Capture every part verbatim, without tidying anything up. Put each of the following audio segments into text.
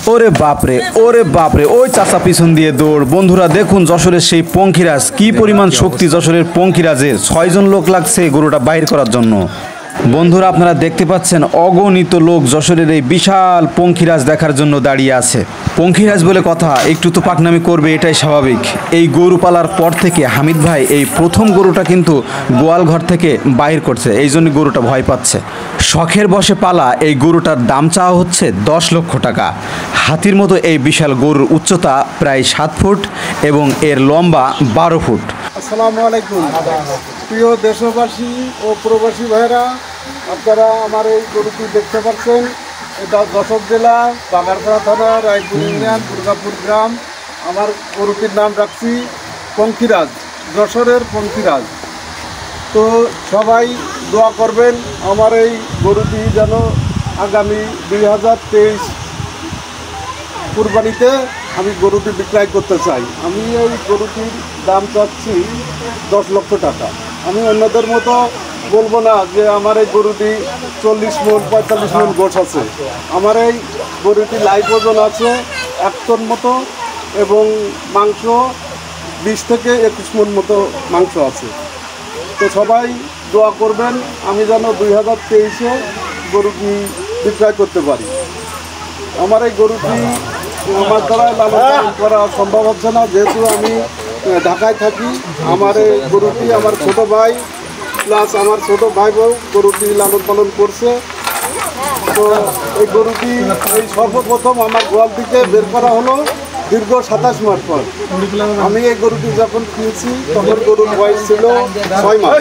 ওরে বাপরে ওরে বাপরে ওই চাচা পিছন দিয়ে দৌড়। বন্ধুরা দেখুন যশোরের সেই পঙ্খিরাজ, কি পরিমাণ শক্তি যশোরের পঙ্খিরাজের। ছয়জন লোক লাগছে গরুটা বাইর করার জন্য। বন্ধুরা আপনারা দেখতে পাচ্ছেন অগণিত লোক যশোরের এই বিশাল পঙ্খিরাজ দেখার জন্য দাঁড়িয়ে আছে। পঙ্খিরাজ বলে কথা, একটু তো পাকনামি করবে, এটাই স্বাভাবিক। এই গরু পালার পর থেকে হামিদ ভাই এই প্রথম গরুটা কিন্তু গোয়াল ঘর থেকে বাইর করছে, এই জন্য গরুটা ভয় পাচ্ছে। শখের বশে পালা এই গরুটার দাম চাওয়া হচ্ছে দশ লক্ষ টাকা। হাতির মতো এই বিশাল গরুর উচ্চতা প্রায় সাত ফুট এবং এর লম্বা বারো ফুট। আসসালামু আলাইকুম প্রিয় দেশবাসী ও প্রবাসী ভাইরা, আপনারা আমার এই গরুটি দেখতে পাচ্ছেন। এটা যশোর জেলা বাগারপাড়া থানা রায়পুর ইউনিয়ন দুর্গাপুর গ্রাম। আমার গরুটির নাম রাখছি পঙ্খিরাজ, যশোরের পঙ্খিরাজ। তো সবাই দোয়া করবেন আমার এই গরুটি যেন আগামী দুই হাজার তেইশ কুরবানিতে আমি গরুটি বিক্রয় করতে চাই। আমি এই গরুটির দাম চাচ্ছি দশ লক্ষ টাকা। আমি অন্যদের মতো বলবো না যে আমার এই গরুটি চল্লিশ মন পঁয়তাল্লিশ মন গোশ আছে। আমার এই গরুটি লাইভ ওজন আছে এক টন মতো এবং মাংস বিশ থেকে একুশ মন মতো মাংস আছে। তো সবাই দোয়া করবেন আমি যেন দুই হাজার তেইশে গরুটি বিক্রয় করতে পারি। আমার এই গরুটি আমার দ্বারা লালন পালন করা সম্ভব হচ্ছে না, যেহেতু আমি ঢাকায় থাকি। আমার এই গরুটি আমার ছোটো ভাই প্লাস আমার ছোটো ভাই বউ গরুটি লালন পালন করছে। তো এই গরুটি এই সর্বপ্রথম আমার গোয়াল থেকে বের করা হলো দীর্ঘ সাতাশ মাস পর। আমি এই গরুটি যখন কিনছি তখন গরুর বয়স ছিল ছয় মাস।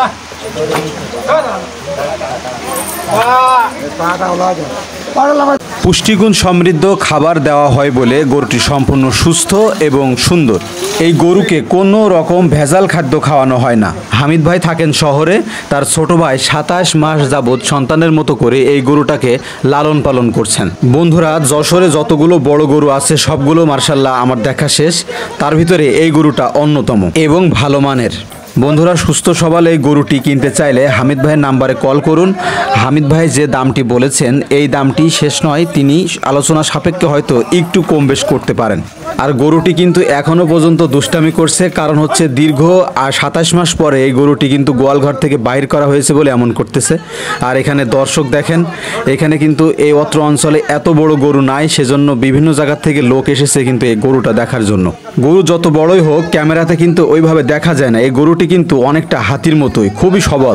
পুষ্টিগুণ সমৃদ্ধ খাবার দেওয়া হয় বলে গরুটি সম্পূর্ণ সুস্থ এবং সুন্দর। এই গরুকে কোনো রকম ভেজাল খাদ্য খাওয়ানো হয় না। হামিদ ভাই থাকেন শহরে, তার ছোট ভাই সাতাশ মাস যাবৎ সন্তানের মতো করে এই গরুটাকে লালন পালন করছেন। বন্ধুরা যশোরে যতগুলো বড় গরু আছে সবগুলো মার্শাল্লাহ আমার দেখা শেষ, তার ভিতরে এই গরুটা অন্যতম এবং ভালো মানের। বন্ধুরা সুস্থ সবল এই গরুটি কিনতে চাইলে হামিদ ভাইয়ের নাম্বারে কল করুন। হামিদ ভাই যে দামটি বলেছেন এই দামটি শেষ নয়, তিনি আলোচনা সাপেক্ষে হয়তো একটু কম বেশ করতে পারেন। আর গরুটি কিন্তু এখনও পর্যন্ত দুষ্টামি করছে, কারণ হচ্ছে দীর্ঘ আর সাতাশ মাস পরে এই গরুটি কিন্তু গোয়ালঘর থেকে বাইর করা হয়েছে বলে এমন করতেছে। আর এখানে দর্শক দেখেন, এখানে কিন্তু এই অত্র অঞ্চলে এত বড় গরু নাই, সেজন্য বিভিন্ন জায়গা থেকে লোক এসেছে কিন্তু এই গরুটা দেখার জন্য। গরু যত বড়ই হোক ক্যামেরাতে কিন্তু ওইভাবে দেখা যায় না। এই গরুটি কিন্তু অনেকটা হাতির মতোই, খুবই সবল।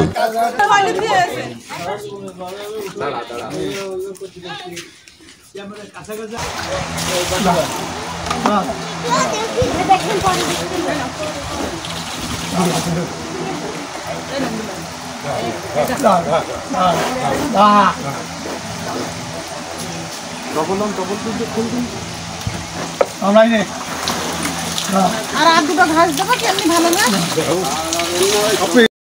আর আর দুটো ঘাস দেবো, কেমনি ভালো না?